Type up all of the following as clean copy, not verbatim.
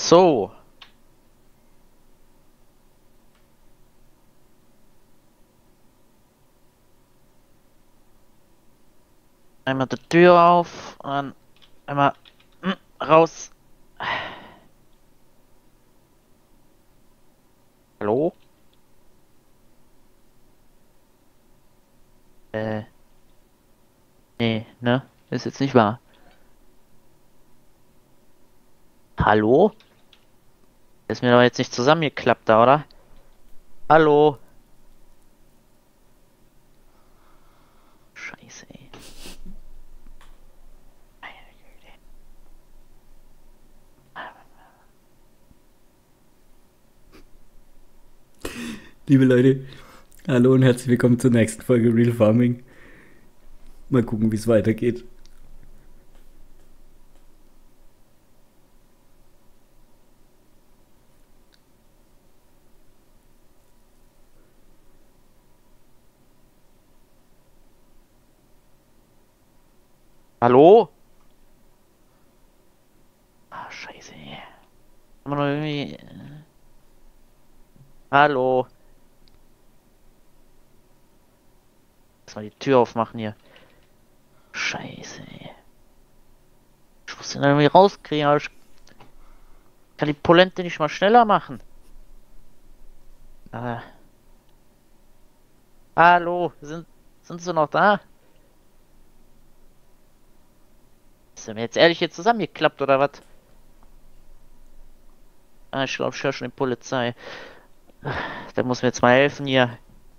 So, einmal die Tür auf und dann einmal raus. Hallo? Äh, nee, ne? Ist jetzt nicht wahr. Hallo? Ist mir doch jetzt nicht zusammengeklappt da, oder? Hallo? Scheiße, ey. Meine Güte. Liebe Leute, hallo und herzlich willkommen zur nächsten Folge Real Farming. Mal gucken, wie es weitergeht. Hallo? Ah, scheiße, ey. Haben wir noch irgendwie... Hallo? Lass mal die Tür aufmachen hier. Scheiße, ey. Ich muss den irgendwie rauskriegen, aber ich kann die Polente nicht mal schneller machen. Ah. Hallo, sind Sie noch da? Ist er mir jetzt ehrlich hier zusammengeklappt oder was? Ah, ich glaube, ich höre schon die Polizei. Der muss mir jetzt mal helfen hier.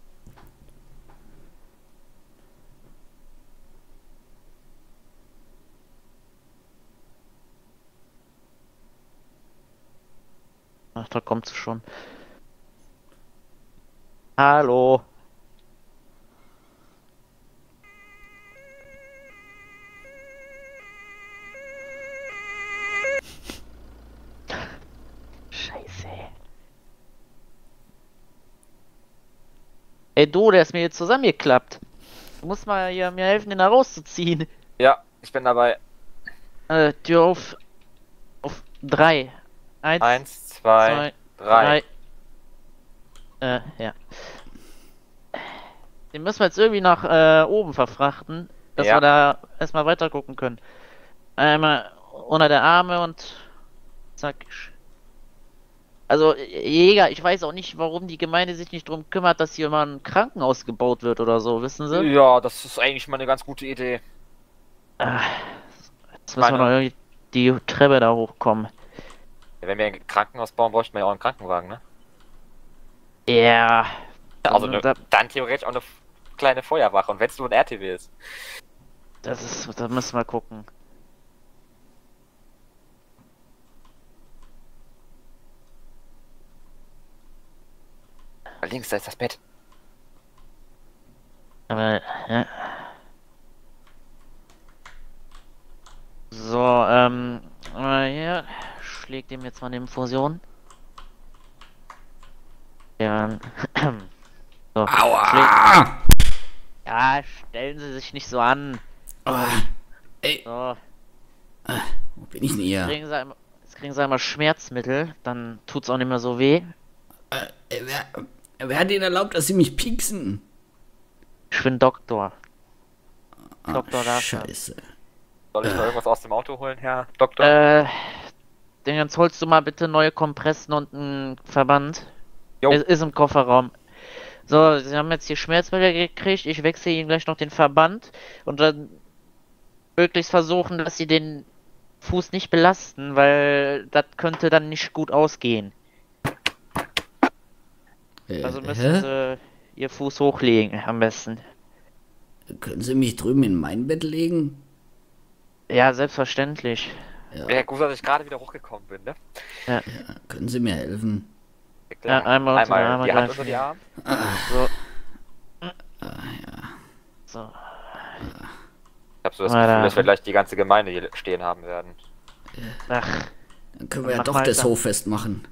Ach, da kommt sie schon. Hallo. Scheiße. Ey du, der ist mir jetzt zusammengeklappt. Du musst mal hier mir helfen, den da rauszuziehen. Ja, ich bin dabei. Tür auf drei. Eins, Eins, zwei, zwei, drei. drei. Ja. Den müssen wir jetzt irgendwie nach oben verfrachten, dass wir Ja, da erstmal weiter gucken können. Einmal unter der Arme und zack. Also, Jäger, ich weiß auch nicht, warum die Gemeinde sich nicht drum kümmert, dass hier mal ein Krankenhaus gebaut wird oder so, wissen Sie? ja, das ist eigentlich mal eine ganz gute Idee. Ah, jetzt Ich müssen wir noch meine, irgendwie die Treppe da hochkommen. wenn wir ein Krankenhaus bauen, bräuchten wir ja auch einen Krankenwagen, ne? Ja, Also da, dann theoretisch auch eine kleine Feuerwache und wenn es nur ein RTW ist. da müssen wir gucken. Links, da ist das Bett. Aber, ja. So, hier schlägt ihm jetzt mal eine Infusion. Ja, so, schlägt. Aua! Ja, stellen Sie sich nicht so an. Oh, ey, So, wo bin ich denn hier? jetzt kriegen Sie einmal Schmerzmittel, dann tut's auch nicht mehr so weh. Wer hat Ihnen erlaubt, dass Sie mich pieksen? Ich bin Doktor. Ah, Doktor Larsen. scheiße. Soll ich noch irgendwas aus dem Auto holen, Herr Doktor? Dingens, holst du mal bitte neue Kompressen und einen Verband? Jo. Es ist im Kofferraum. So, Sie haben jetzt hier Schmerzmittel gekriegt. Ich wechsle Ihnen gleich noch den Verband und dann möglichst versuchen, dass Sie den Fuß nicht belasten, weil das könnte dann nicht gut ausgehen. Also müssen Hä? Sie Ihr Fuß hochlegen, am besten. Können Sie mich drüben in mein Bett legen? Ja, selbstverständlich. Ja, gut, dass ich gerade wieder hochgekommen bin, ne? Ja, Können Sie mir helfen? ja einmal unter der Arme die Hand greifen. unter die Arme. So, Ja. so. Ich habe so das Weiter. Gefühl, dass wir gleich die ganze Gemeinde hier stehen haben werden. Ach, Dann können wir ja Mach doch mal das weiter. Hoffest machen.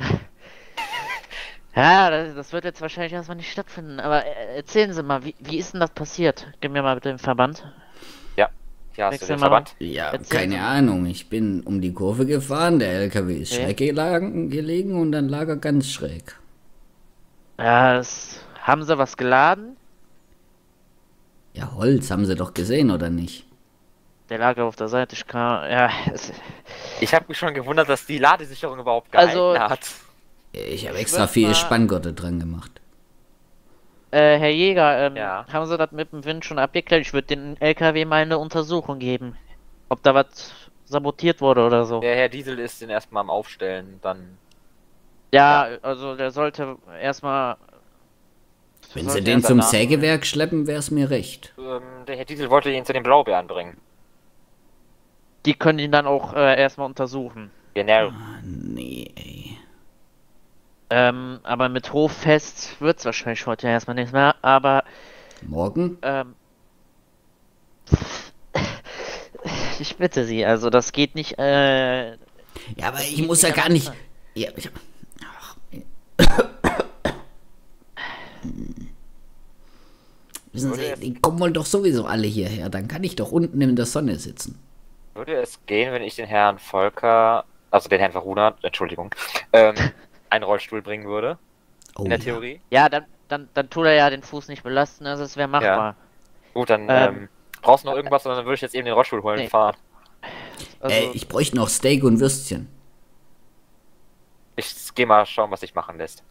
ja, das wird jetzt wahrscheinlich erstmal nicht stattfinden. Aber erzählen Sie mal, wie ist denn das passiert? Gib mir mal bitte den Verband. Ja, Ja, hast du Wechsel den mal. Verband? Ja, Erzähl keine mal. Ahnung. Ich bin um die Kurve gefahren, der LKW ist Okay. schräg gelegen und dann lag er ganz schräg. Ja, haben sie was geladen? Ja, Holz haben sie doch gesehen, oder nicht? Der lag auf der Seite, ich kann. Ja, Ich habe mich schon gewundert, dass die Ladesicherung überhaupt Also- gehalten hat. Ich habe Ich extra würd 4 mal- Spanngurte dran gemacht. Herr Jäger, Ja. haben Sie das mit dem Wind schon abgeklärt? Ich würde den LKW mal eine Untersuchung geben. Ob da was sabotiert wurde oder so. Der Herr Diesel ist den erstmal am Aufstellen, dann. Ja, also der sollte erstmal. Wenn sollte sie den erst zum danach- Sägewerk schleppen, wär's mir recht. Der Herr Diesel wollte ihn zu den Blaubeeren bringen. Die können ihn dann auch erstmal untersuchen. Genau. Nee, ey. Aber mit Hoffest wird's wahrscheinlich heute erstmal nicht mehr. Aber Morgen? ich bitte Sie, also das geht nicht. Ja, aber ich geht muss ja nicht gar am nicht. Anfang. Ja, wissen Sie, die kommen wohl doch sowieso alle hierher. Dann kann ich doch unten in der Sonne sitzen. Würde es gehen, wenn ich den Herrn Volker, also den Herrn Verhunert, Entschuldigung, einen Rollstuhl bringen würde? Oh, In der ja. Theorie? Ja, dann tut er ja den Fuß nicht belasten, also es wäre machbar. Gut, dann Ähm, brauchst du noch irgendwas, oder dann würde ich jetzt eben den Rollstuhl holen und Nee. fahren. Also, Ich bräuchte noch Steak und Würstchen. Ich gehe mal schauen, was sich machen lässt.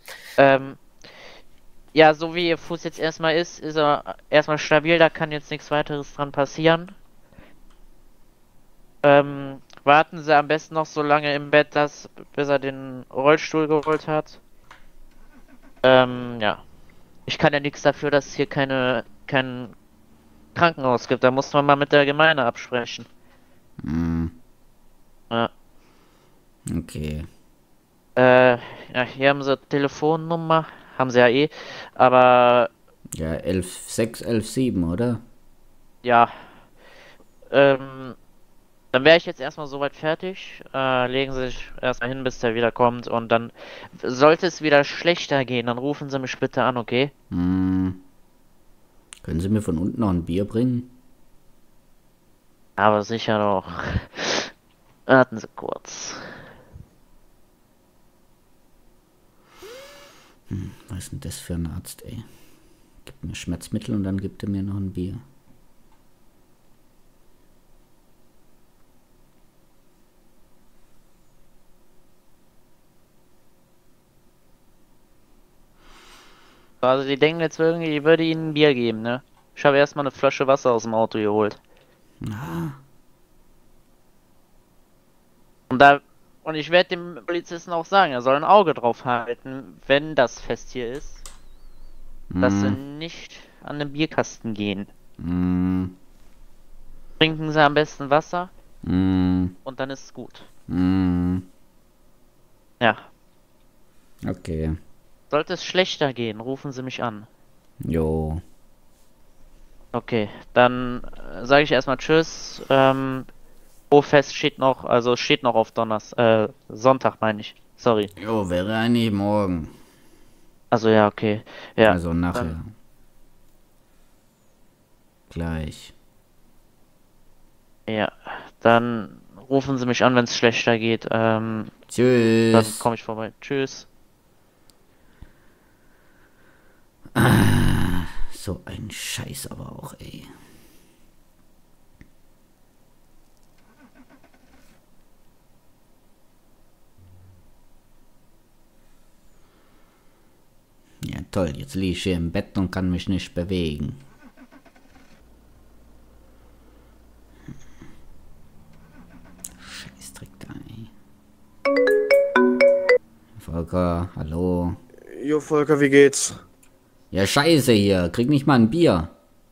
ja, so wie Ihr Fuß jetzt erstmal ist er erstmal stabil, da kann jetzt nichts weiteres dran passieren. Warten Sie am besten noch so lange im Bett, bis er den Rollstuhl geholt hat. Ja. Ich kann ja nichts dafür, dass es hier kein Krankenhaus gibt. Da muss man mal mit der Gemeinde absprechen. Ja. Okay. Ja, hier haben Sie Telefonnummer. Haben Sie ja eh. Aber Ja, 11,6, 11,7, oder? ja. Dann wäre ich jetzt erstmal soweit fertig. Legen Sie sich erstmal hin, bis der wieder kommt. Und dann sollte es wieder schlechter gehen, dann rufen Sie mich bitte an, okay? Können Sie mir von unten noch ein Bier bringen? Aber sicher doch. Warten Sie kurz. Was ist denn das für ein Arzt, ey? Gibt mir Schmerzmittel und dann gibt er mir noch ein Bier. Also die denken jetzt irgendwie, ich würde ihnen ein Bier geben, ne? Ich habe erstmal eine Flasche Wasser aus dem Auto geholt. Und ich werde dem Polizisten auch sagen, er soll ein Auge drauf halten, wenn das Fest hier ist, dass sie nicht an den Bierkasten gehen. Trinken sie am besten Wasser und dann ist es gut. Ja. Okay. Sollte es schlechter gehen, rufen sie mich an. Jo. Okay, dann sage ich erstmal Tschüss. Fest steht noch, also steht noch auf Sonntag meine ich. Sorry. Jo, wäre eigentlich morgen. Also ja, okay. Ja. Also nachher. Gleich. Ja. Dann rufen sie mich an, wenn es schlechter geht. Dann Tschüss. komme ich vorbei. Tschüss. So ein Scheiß aber auch, ey. Ja toll, jetzt liege ich hier im Bett und kann mich nicht bewegen. Scheißdreck da, ey. Volker, hallo. Jo, Volker, wie geht's? Ja, scheiße hier, krieg nicht mal ein Bier.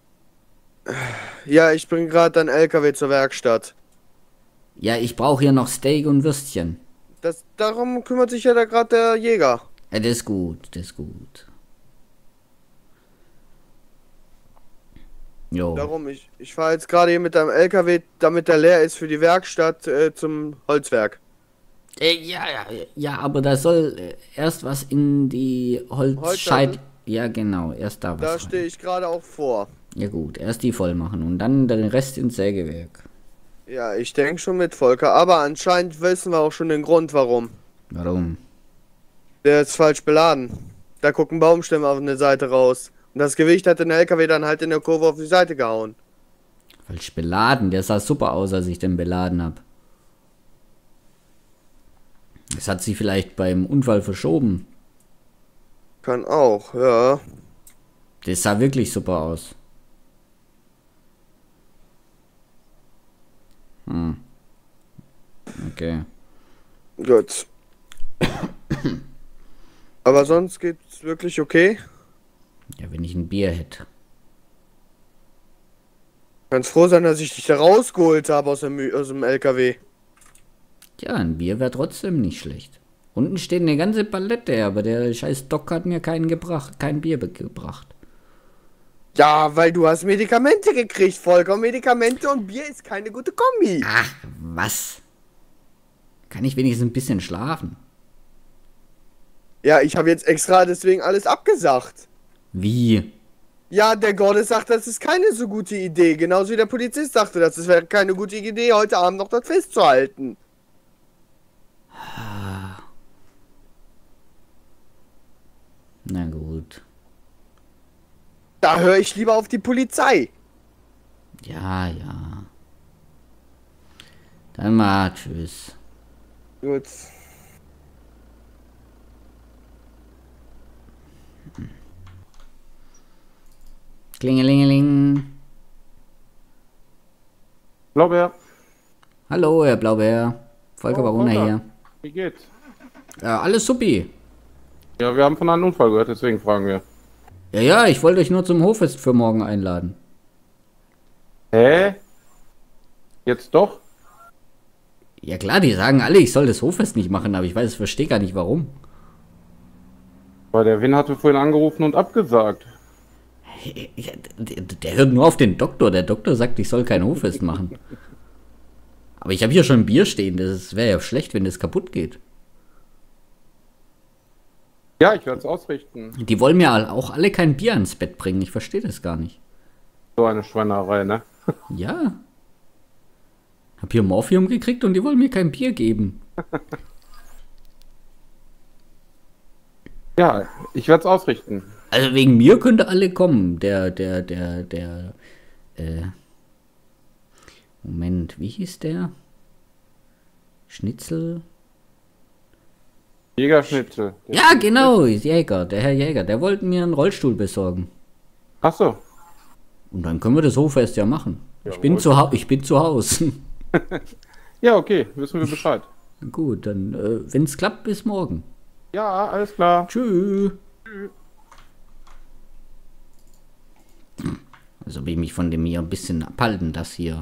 Ja, ich bring gerade dein LKW zur Werkstatt. Ja, ich brauche hier noch Steak und Würstchen. Darum kümmert sich ja da gerade der Jäger. Ja, das ist gut, das ist gut. Jo. Darum, ich fahre jetzt gerade hier mit deinem LKW, damit der leer ist für die Werkstatt zum Holzwerk. Ja, aber da soll erst was in die Holzscheit. Holzscheit? Ja, genau, erst da was. Da rein. stehe ich gerade auch vor. Ja gut, erst die voll machen und dann den Rest ins Sägewerk. Ja, ich denke schon mit Volker, aber anscheinend wissen wir auch schon den Grund, warum. Warum? Der ist falsch beladen. Da guckt ein Baumstämme auf eine Seite raus. Und das Gewicht hat den LKW dann halt in der Kurve auf die Seite gehauen. Falsch beladen. Der sah super aus, als ich den beladen habe. Es hat sich vielleicht beim Unfall verschoben. Kann auch, ja. Das sah wirklich super aus. Okay. Gut. Aber sonst geht's wirklich okay. Ja, wenn ich ein Bier hätte. Kannst froh sein, dass ich dich da rausgeholt habe aus dem LKW. Ja, ein Bier wäre trotzdem nicht schlecht. Unten steht eine ganze Palette, aber der scheiß Doc hat mir kein Bier gebracht. Ja, weil du hast Medikamente gekriegt, Volker. Medikamente und Bier ist keine gute Kombi. Ach, was? Kann ich wenigstens ein bisschen schlafen? Ja, ich habe jetzt extra deswegen alles abgesagt. Wie? Ja, der Gorde sagt, das ist keine so gute Idee. Genauso wie der Polizist sagte, das wäre keine gute Idee, heute Abend noch das festzuhalten. Na gut. Da höre ich lieber auf die Polizei. Ja, ja. Dann mal tschüss. Gut. Klingelingeling. Blaubeer, Hallo, Herr Blaubeer. Volker Oh, Barona Volker. hier. wie geht's? Alles supi. Ja, wir haben von einem Unfall gehört, deswegen fragen wir. Ja, ja, ich wollte euch nur zum Hoffest für morgen einladen. Hä? Jetzt doch? Ja klar, die sagen alle, ich soll das Hoffest nicht machen, aber ich verstehe gar nicht warum. Weil der Win hatte vorhin angerufen und abgesagt. Ja, der hört nur auf den Doktor. Der Doktor sagt, ich soll kein Hoffest machen. Aber ich habe hier schon ein Bier stehen. Das wäre ja schlecht, wenn das kaputt geht. Ja, ich werde es ausrichten. Die wollen mir auch alle kein Bier ans Bett bringen. Ich verstehe das gar nicht. So eine Schweinerei, ne? Ja. Hab hier Morphium gekriegt und die wollen mir kein Bier geben. Ja, ich werde es ausrichten. Also wegen mir könnte alle kommen. Moment, wie hieß der? Schnitzel? Jägerschnitzel. Ja, genau, Jäger, der Herr Jäger, der wollte mir einen Rollstuhl besorgen. Ach so. Und dann können wir das Hoffest ja machen. Ich bin zu Hause. Ja, okay, wissen wir Bescheid. Gut, dann, wenn es klappt, bis morgen. Ja, alles klar. Tschüss. Also will ich mich von dem hier ein bisschen abhalten, das hier.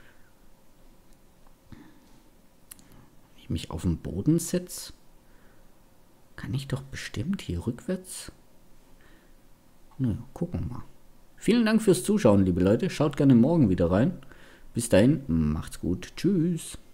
Wenn ich mich auf den Boden setze, kann ich doch bestimmt hier rückwärts. Na, gucken wir mal. Vielen Dank fürs Zuschauen, liebe Leute. Schaut gerne morgen wieder rein. Bis dahin, macht's gut. Tschüss.